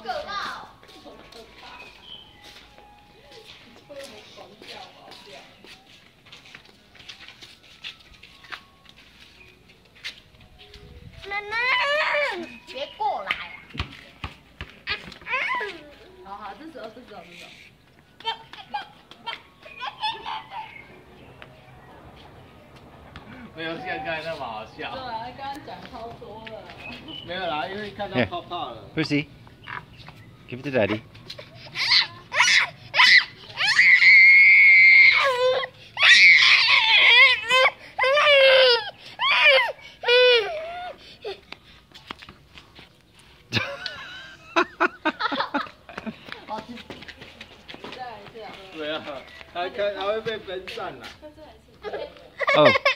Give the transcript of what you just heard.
可怕哦！ 好可怕！会有狂叫，好笑。 妈妈，别过来啊！ 好好，这时候。 没有像刚才那么好笑。 对啊，刚刚讲超多了。 没有啦，因为看到泡泡了。 Percy, give it to Daddy. 再来一次啊！ 对啊，它会被分散了。 再来一次。 Oh.